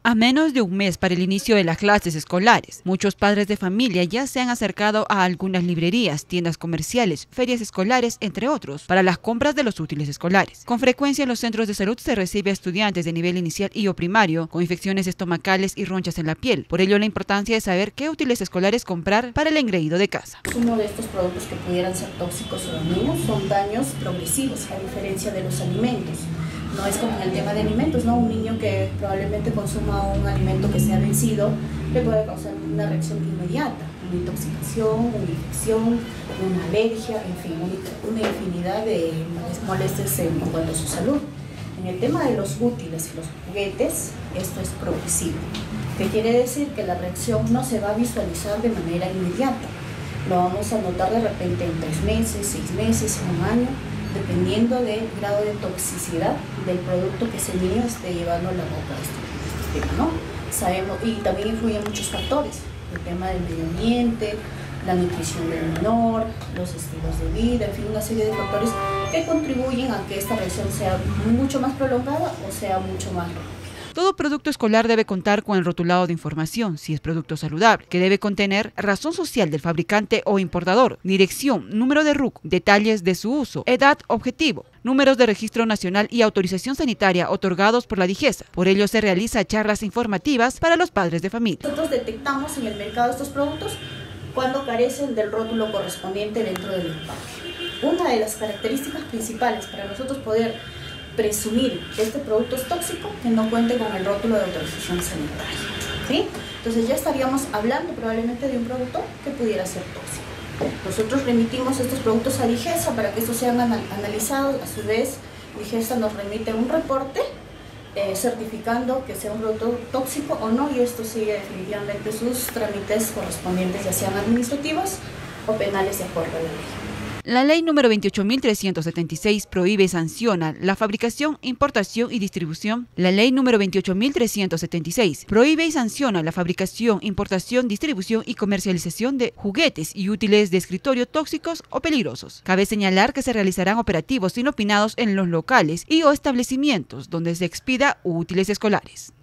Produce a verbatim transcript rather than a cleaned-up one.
A menos de un mes para el inicio de las clases escolares, muchos padres de familia ya se han acercado a algunas librerías, tiendas comerciales, ferias escolares, entre otros, para las compras de los útiles escolares. Con frecuencia en los centros de salud se recibe a estudiantes de nivel inicial y o primario con infecciones estomacales y ronchas en la piel. Por ello, la importancia de saber qué útiles escolares comprar para el engreído de casa. Uno de estos productos que pudieran ser tóxicos en los niños son daños progresivos, a diferencia de los alimentos. No es como en el tema de alimentos, ¿no? Un niño que probablemente consuma un alimento que sea vencido le puede causar una reacción inmediata, una intoxicación, una infección, una alergia, en fin, una infinidad de molestias en cuanto a su salud. En el tema de los útiles y los juguetes, esto es progresivo, que quiere decir que la reacción no se va a visualizar de manera inmediata. Lo vamos a notar de repente en tres meses, seis meses, un año, dependiendo del grado de toxicidad del producto que ese niño esté llevando a la boca. Este, este tema, ¿no? Sabemos, y también influyen muchos factores, el tema del medio ambiente, la nutrición del menor, los estilos de vida, en fin, una serie de factores que contribuyen a que esta reacción sea mucho más prolongada o sea mucho más rápida. Todo producto escolar debe contar con el rotulado de información, si es producto saludable, que debe contener razón social del fabricante o importador, dirección, número de R U C, detalles de su uso, edad objetivo, números de registro nacional y autorización sanitaria otorgados por la DIGESA. Por ello se realizan charlas informativas para los padres de familia. Nosotros detectamos en el mercado estos productos cuando carecen del rótulo correspondiente dentro del empaque. Una de las características principales para nosotros poder presumir que este producto es tóxico, que no cuente con el rótulo de autorización sanitaria, ¿sí? Entonces ya estaríamos hablando probablemente de un producto que pudiera ser tóxico. Nosotros remitimos estos productos a DIGESA para que estos sean anal analizados. A su vez, DIGESA nos remite un reporte eh, certificando que sea un producto tóxico o no, y esto sigue definitivamente sus trámites correspondientes, ya sean administrativos o penales, de acuerdo a la ley. La ley número veintiocho mil trescientos setenta y seis prohíbe y sanciona la fabricación, importación y distribución. La ley número veintiocho mil trescientos setenta y seis prohíbe y sanciona la fabricación, importación, distribución y comercialización de juguetes y útiles de escritorio tóxicos o peligrosos. Cabe señalar que se realizarán operativos inopinados en los locales y o establecimientos donde se expida útiles escolares.